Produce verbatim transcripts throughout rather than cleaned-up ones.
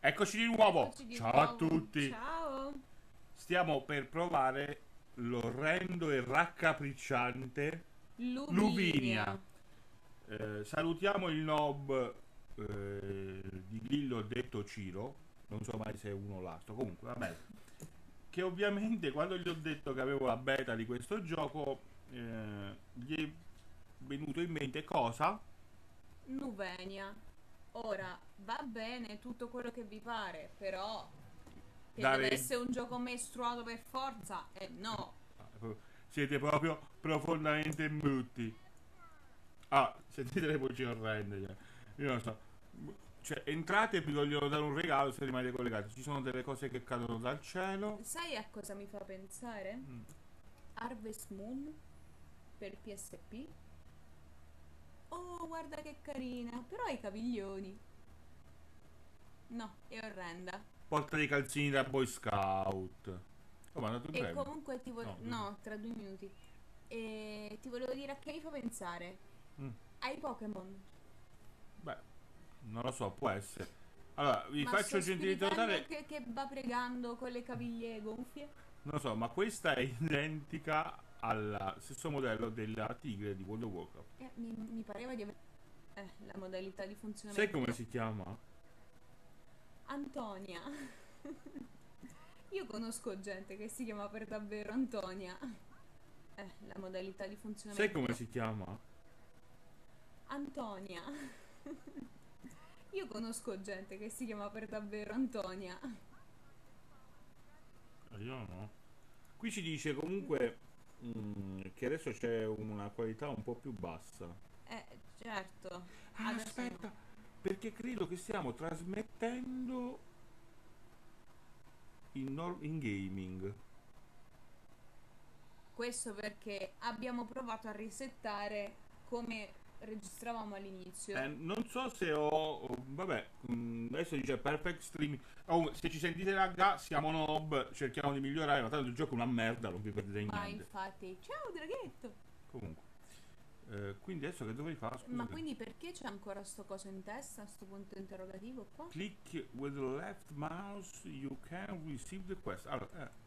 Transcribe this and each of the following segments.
Eccoci di nuovo. Eccoci di Ciao a nuovo. tutti. Ciao. Stiamo per provare l'orrendo e raccapricciante Luvinia. Luvinia. Eh, salutiamo il nob eh, di Grillo detto Ciro. Non so mai se è uno o l'altro. Comunque, vabbè. Che ovviamente quando gli ho detto che avevo la beta di questo gioco, eh, gli è venuto in mente cosa? Nuvenia. Ora, va bene tutto quello che vi pare, però che deve Dare. essere un gioco mestruato per forza, eh no. Siete proprio profondamente brutti. Ah, sentite le voci orrende. Cioè. Io non so. Cioè, entrate e vi vogliono dare un regalo se rimanete collegati. Ci sono delle cose che cadono dal cielo. Sai a cosa mi fa pensare? Harvest Moon per P S P. Oh, guarda che carina, però ha i caviglioni. No, è orrenda. Porta dei calzini da Boy Scout. Oh, ma è andato in E breve. comunque ti volevo... No, quindi- No, tra due minuti. E ti volevo dire a che mi fa pensare. mm, Ai Pokémon. beh, non lo so, può essere. Allora, vi Ma faccio sto gentilmente spiritello notare. che, che va pregando con le caviglie gonfie? Non lo so, ma questa è identica al stesso modello della tigre di World of Warcraft. Eh, mi, mi pareva di avere... Eh, la modalità di Sai funzionamento. come No. si chiama? Antonia. Io conosco gente che si chiama per davvero Antonia. Eh, la modalità di Sai funzionamento. come No. si chiama? Antonia. Io conosco gente che si chiama per davvero Antonia. Io no. Qui ci dice comunque mm, che adesso c'è una qualità un po' più bassa. Eh, certo. Ah, Adesso no. aspetta, perché credo che stiamo trasmettendo in, nor- in gaming. Questo perché abbiamo provato a risettare come registravamo Eh, all'inizio. non so se ho. ho- Vabbè, mm, adesso dice perfect streaming. Oh, se ci sentite lagga, siamo nob, cerchiamo di migliorare. Ma tanto il gioco è una merda, non vi perdete Ma niente. infatti, ciao draghetto! Comunque, eh, quindi adesso che dovrei fare? Ma Scusate. quindi perché c'è ancora sto coso in testa, sto punto interrogativo qua? Click with the left mouse, you can receive the quest. Allora, eh.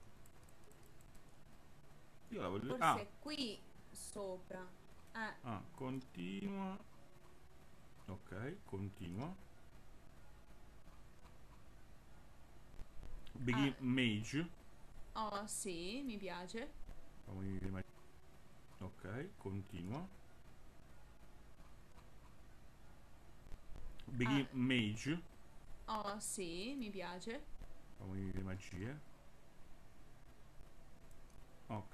Io la voglio. Forse Ah, è qui sopra. Eh, ah, continua. Ok, continua. Begin ah, mage. oh sì, mi piace. Fammi vedere ma- Ok, continua. Ah, Begin mage. oh sì, mi piace. Fammi vedere magie. Ok.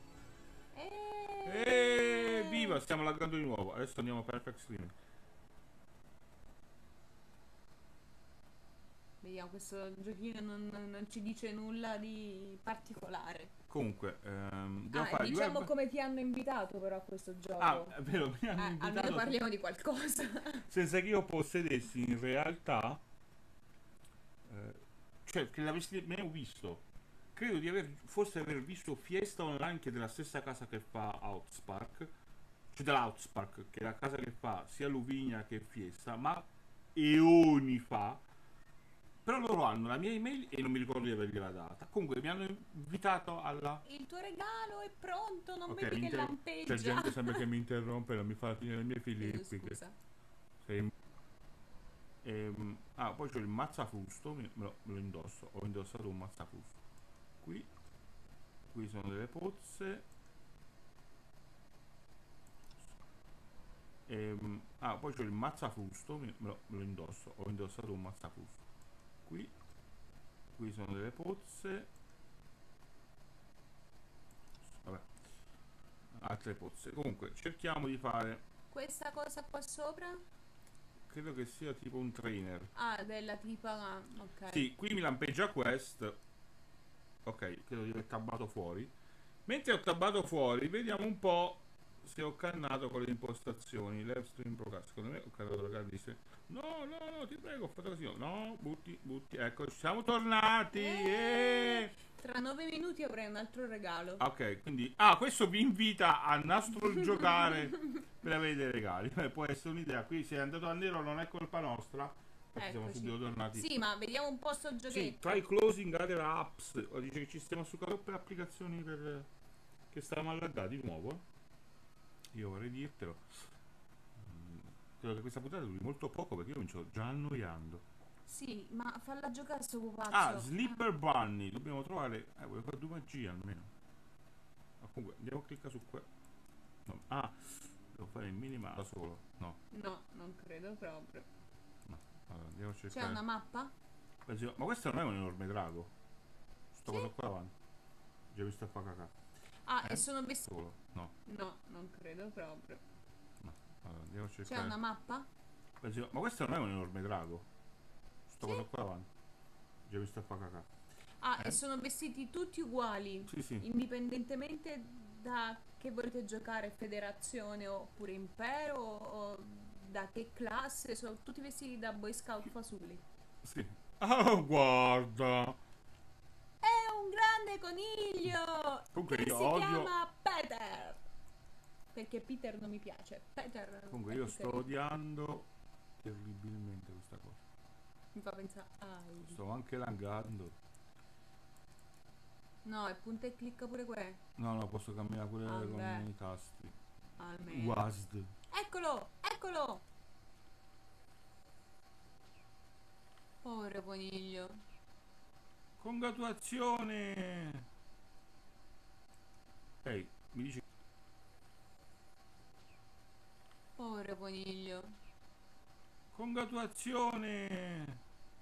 E Eeeh. viva, stiamo laggando di nuovo. Adesso andiamo a perfect streaming. Vediamo, questo giochino non, non- non ci dice nulla di particolare. Comunque, ehm, devo Ah, e fare il diciamo web. come ti hanno invitato però a questo Ah, gioco. è vero, mi hanno Eh, almeno invitato parliamo di qualcosa. senza che io possedessi in realtà. eh, cioè, che l'avessi nemmeno visto. Credo di aver, forse aver visto Fiesta Online, che è della stessa casa che fa Outspark. Cioè dell'Outspark, che è la casa che fa sia Luvinia che Fiesta, ma eoni fa. Però loro hanno la mia email e non mi ricordo di avergliela data. Comunque mi hanno invitato alla. Il tuo regalo è pronto, non Ok, vedi mi che inter- c'è lampeggia. gente sempre che mi interrompe e non mi fa finire i miei Chiedo filippi. Che scusa. sei. Ehm, ah, poi c'ho il mazzafusto, me me lo, me lo indosso. Ho indossato un mazzafusto. Qui, qui sono delle pozze. Ehm, ah, poi c'ho il mazzafusto, me me lo, me lo indosso. Ho indossato un mazzafusto. Qui, qui sono delle pozze. Vabbè, altre pozze. Comunque, cerchiamo di fare. Questa cosa qua sopra? Credo che sia tipo un trainer. Ah, della tipa... Ok. Sì, qui mi lampeggia quest. Ok, credo di aver tabbato fuori. Mentre ho tabbato fuori, vediamo un po' se ho cannato con le impostazioni. Live stream broadcast. Secondo me ho cannato la grandissima. No, no, no, ti prego, ho fatto così. No, butti, butti. Ecco, ci siamo tornati. Eh, eh. Tra nove minuti avrei un altro regalo. Ok, quindi. Ah, questo vi invita a nastro giocare per avere dei regali. Beh, può essere un'idea. Qui se è andato a nero non è colpa nostra. Perché siamo Eccoci. subito tornati. Sì, ma vediamo un po' sto Sì, giochetto. try closing other apps. O dice che ci stiamo su troppe applicazioni per... che stavamo allaggati di nuovo. eh. Io vorrei dirtelo. Mm, Credo che questa puntata duri molto poco perché io mi sto già annoiando. Sì, ma falla giocare sto pupazzo. Ah, Slipper Bunny. Dobbiamo trovare... Eh, voglio fare due magie almeno. Ma comunque, andiamo a cliccare su qua. No. Ah, devo fare il minima da solo. No, No, non credo proprio. no. Allora, andiamo a C'è cercare. una mappa? Penso- Ma questo non è un enorme drago. Sto Sì. cosa qua davanti. Già visto a fa cacà. Ah, Eh? e sono vestiti. Solo. No, No, non credo proprio. no. Allora, andiamo a C'è cercare. una mappa? Penso- Ma questo non è un enorme drago. Sto Sì. cosa qua davanti. Già visto a fa cacà. Ah, Eh? e sono vestiti tutti uguali, Sì, sì. indipendentemente da che volete giocare, federazione oppure impero o da che classe, sono tutti vestiti da Boy Scout fasulli. Sì. Oh, guarda. È un grande coniglio Comunque che io si odio- chiama Peter. Perché Peter non mi piace. Peter Comunque è io più sto carino. odiando terribilmente questa cosa. Mi fa pensare ai. Sto anche laggando. No, è punta e clicca pure que. No, no, posso camminare pure Ah, con beh. i tasti. Almeno. W A S D. Eccolo, eccolo. Povero coniglio. Congratulazione! Ehi, mi dice... Povero coniglio. Congratulazione!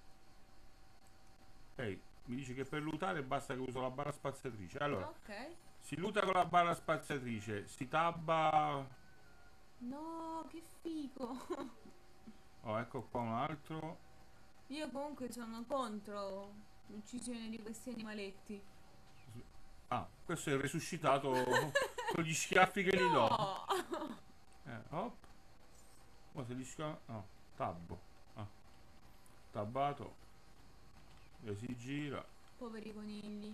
Ehi, mi dice che per lootare basta che uso la barra spaziatrice. Allora, Ok. si luta con la barra spaziatrice, si tabba... No, che figo. Oh, ecco qua un altro. Io comunque sono contro l'uccisione di questi animaletti. Ah, questo è il resuscitato con gli schiaffi che gli do. No. Eh, hop. Oh, se gli schiaffi... No, tabbo. Ah. Tabbato. E si gira. Poveri conigli.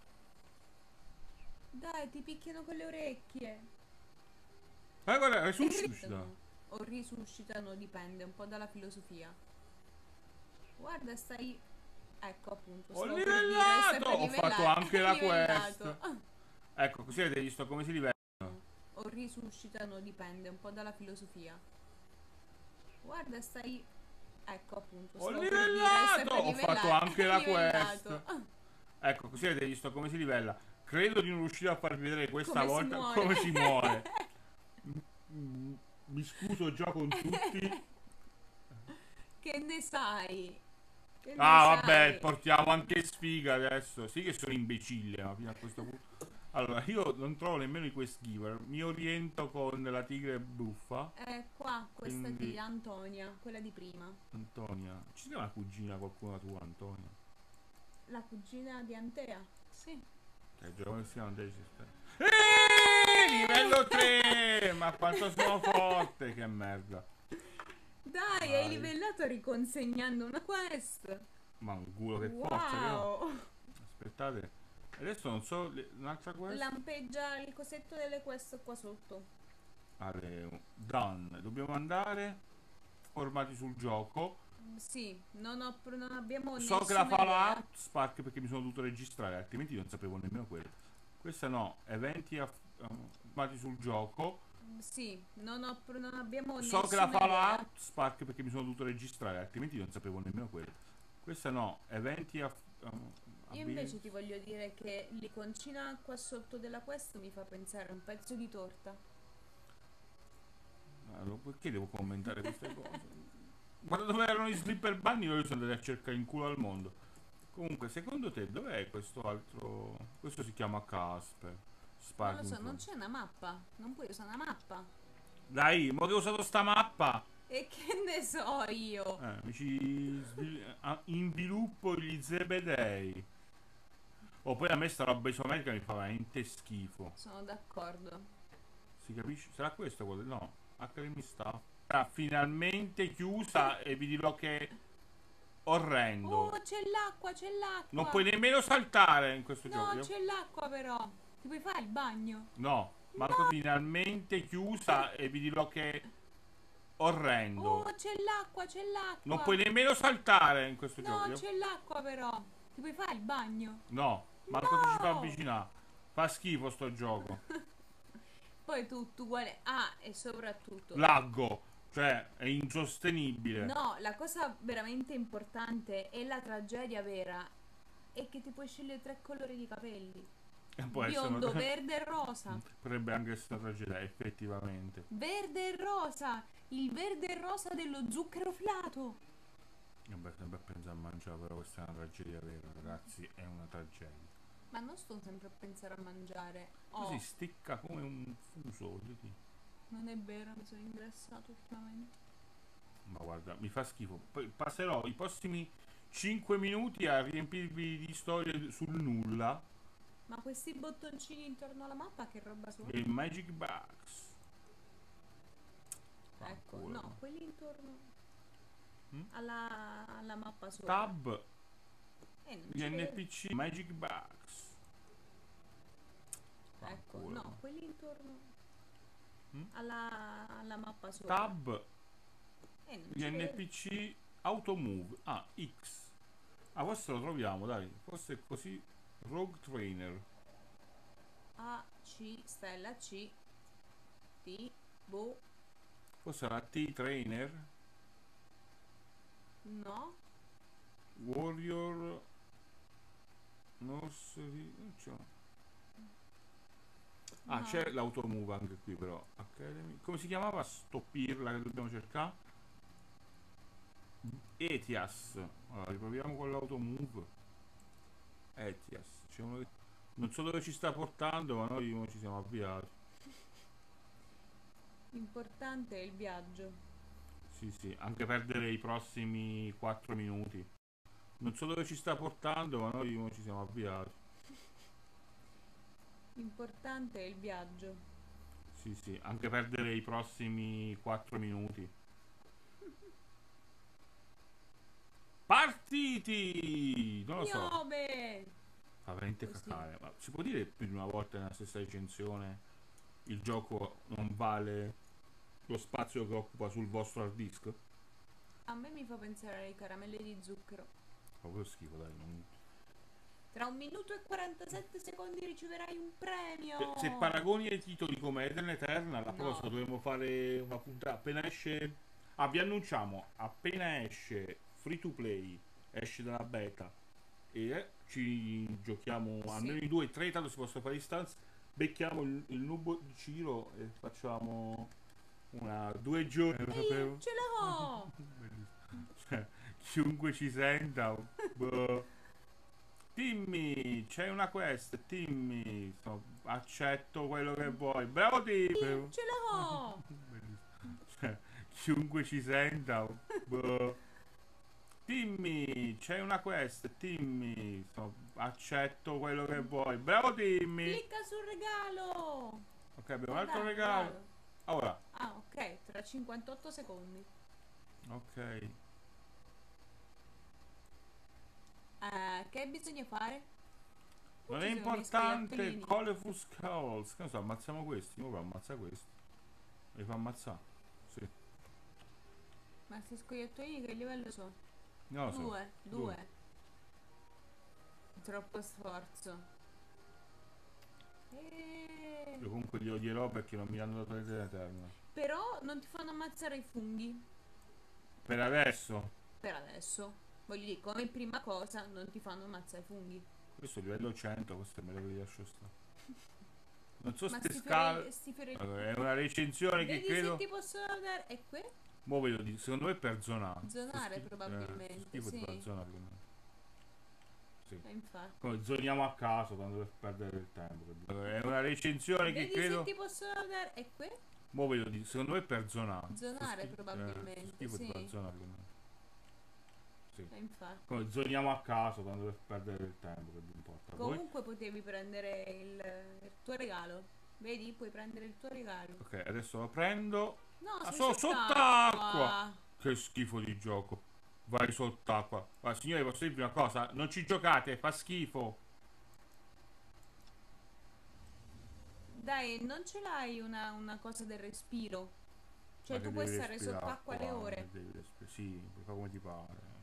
Dai, ti picchiano con le orecchie. Eh, guarda, resuscita. O risuscitano, dipende un po' dalla filosofia. Guarda, stai... Ecco appunto. Ho stavo per dire, livellato! stai per Ho fatto livellare. anche la Livellato. quest. Ecco, così avete visto come si livella. O risuscitano, dipende un po' dalla filosofia. Guarda, stai... Ecco appunto. Ho stavo per dire, stai livellato! per Ho fatto livellare. anche la Livellato. quest. Ecco, così avete visto come si livella. Credo di non riuscire a farvi vedere questa Come si volta muore. come si muore. Mm, Mi scuso già con tutti. Che ne sai? Che ne Ah, sai? vabbè, portiamo anche sfiga adesso. Sì che sono imbecille, ma fino a questo punto. Allora, io non trovo nemmeno i quest giver. Mi oriento con la tigre buffa. Eh, qua, questa Quindi- di Antonia, quella di prima. Antonia. Ci sia una cugina, qualcuna tua, Antonia? La cugina di Antea. Sì. Che giovane si chiama Daisy Stella. Eeeh, livello tre! Ma quanto sono forte, che merda. Dai, Vai. hai livellato riconsegnando una quest. Ma un culo che forza che ho. Wow. Aspettate. Adesso non so, le- un'altra quest. Lampeggia il cosetto delle quest qua sotto. Ale, done. Dobbiamo andare formati sul gioco. Sì, non, ho, non abbiamo So che nessuna la fa la idea. Spark perché mi sono dovuto registrare, altrimenti non sapevo nemmeno quello. Questa no, eventi aff- eh, formati sul gioco. Sì, non, ho, non abbiamo So che nessuna la fa la idea. Spark perché mi sono dovuto registrare, altrimenti non sapevo nemmeno quello. Questa no, eventi aff- eh, Io ability- invece ti voglio dire che l'iconcina qua sotto della quest mi fa pensare a un pezzo di torta. Allora, perché devo commentare queste cose? Guarda dove erano i Slipper Bunny, io sono andato a cercare in culo al mondo. Comunque, secondo te dov'è questo altro? Questo si chiama Casper. Non Spark. lo so, non c'è una mappa. Non puoi usare una mappa. Dai, mo che ho usato sta mappa. E che ne so io? Eh, mi ci svil- ah, inviluppo gli zebedei. Oh, poi a me sta roba isometrica mi fa veramente schifo. Sono d'accordo. Si capisce? Sarà questo quello? No, H D M I sta. Ah, finalmente chiusa e vi dirò che è orrendo. Oh, c'è l'acqua, c'è l'acqua. Non puoi nemmeno saltare in questo No, gioco. c'è l'acqua però. Ti puoi fare il bagno? No, Marco finalmente chiusa e vi dirò che orrendo. Oh, c'è l'acqua, c'è l'acqua. Non puoi nemmeno saltare in questo No, gioco. c'è l'acqua però. Ti puoi fare il bagno? No, manco ti ci fa No! avvicinare. Fa schifo sto gioco. Poi tutto uguale. Ah, e soprattutto. Laggo, cioè è insostenibile. No, la cosa veramente importante è la tragedia vera. È che ti puoi scegliere tre colori di capelli. E può essere Biondo, una... verde e rosa. Potrebbe anche essere una tragedia, effettivamente. Verde e rosa. Il verde e rosa dello zucchero filato. Vabbè, sempre a pensare a mangiare, però questa è una tragedia vera, ragazzi, è una tragedia. Ma non sto sempre a pensare a mangiare. Oh, Così sticca come un fuso, voglio dire. non è vero, mi sono ingrassato ultimamente. Ma guarda, mi fa schifo. Poi passerò i prossimi cinque minuti a riempirvi di storie sul nulla. Ma questi bottoncini intorno alla mappa che roba sono? E Magic Box. Ecco, Fanculo. no, quelli intorno Mm? alla, alla mappa sopra. Tab, Eh, non gli ci vedo. N P C, Magic Box. Ecco, Fanculo. no, quelli intorno Mm? alla, alla mappa sopra. Tab, Eh, non gli ci vedo. N P C, Automove. Ah, X. Ah, questo lo troviamo, dai. Forse è così. Rogue Trainer. A, C, stella C, T, boh, Forse era T-Trainer. no, Warrior. Nursery. Non c'è. Ah, no. c'è l'automove anche qui però. Academy. Come si chiamava sto pirla che dobbiamo cercare? Etias. Allora, riproviamo con l'automove. Etias. C'è uno che... Non so dove ci sta portando, ma noi mo ci siamo avviati. L'importante è il viaggio. Sì, sì, anche perdere i prossimi quattro minuti. Non so dove ci sta portando, ma noi mo ci siamo avviati. L'importante è il viaggio. Sì, sì, anche perdere i prossimi quattro minuti. Partiti! Non lo so. Piove! Fa veramente Così. cacare. Ma si può dire più di una volta nella stessa recensione il gioco non vale lo spazio che occupa sul vostro hard disk? A me mi fa pensare alle caramelle di zucchero. Fa proprio schifo, dai. non- Tra un minuto e quarantasette secondi riceverai un premio! Se, se paragoni ai titoli come Eden Eternal, la No. prossima dovremmo fare una puntata. Appena esce. Ah, vi annunciamo, appena esce free to play, esce dalla beta e eh, ci giochiamo Sì. almeno in due o tre, tanto si possono fare istanze. Becchiamo il, il nubo di Ciro e facciamo una due giorni. Lo Ehi, sapevo. ce l'ho! Bellissimo. Cioè, chiunque ci senta, boh. Timmy, c'è una quest, Timmy, so- accetto quello che vuoi. Bravo Timmy. Ce l'ho! Bellissimo. Cioè, chiunque ci senta, boh. Timmy, c'è una quest, Timmy, so- accetto quello che vuoi. Bravo Timmy. Clicca sul regalo! Ok, abbiamo un altro Dai, regalo. Ora, Ah, ok, tra cinquantotto secondi. ok. Eh, che bisogna fare? Non Ci è sono gli importante, scoiattolini. Colorful Skulls. Che ne so, ammazziamo questi. Ora ammazza questi. Li fa ammazzare. Sì. Ma questi scoiattolini che livello sono? Non lo so. Due, Due. due. Troppo sforzo. Eh, Io comunque li odierò perché non mi hanno dato l'età eterna. Però non ti fanno ammazzare i funghi. Per adesso. Per adesso. Voglio dire, come prima cosa, non ti fanno ammazzare i funghi. Questo è livello cento, questo è meglio che li lascio stare. Non so Ma ste sti scale. fiori, sti fiori... Allora, è una recensione che Vedi credo. se ti possono dare... E qui? Mo vedo di- secondo me per zonare. Zonare, Sto schifo- probabilmente, eh, sto schifo sì. di far zonare con me. Sì. Eh, infatti. Come zoniamo a caso tanto per perdere il tempo. Allora, è una recensione che Vedi credo. se ti possono dare... E qui? Mo vedo di- secondo me per zonare. Zonare, Sto schifo- probabilmente, eh, sto schifo di sì. far zonare con me. Sì. Eh, infatti. Come zoniamo a caso tanto per perdere il tempo, che vi importa. a voi? Comunque potevi prendere il, il tuo regalo. Vedi? Puoi prendere il tuo regalo. Ok, adesso lo prendo. No, Ah, sei sono sott'acqua. sott'acqua. Che schifo di gioco. Vai sott'acqua. Ma signori, posso dirvi una cosa? Non ci giocate, fa schifo. Dai, non ce l'hai una, una cosa del respiro? Cioè Ma tu che puoi devi stare respirare sott'acqua le acqua, ore. che devi respirare, sì, puoi fare come ti pare.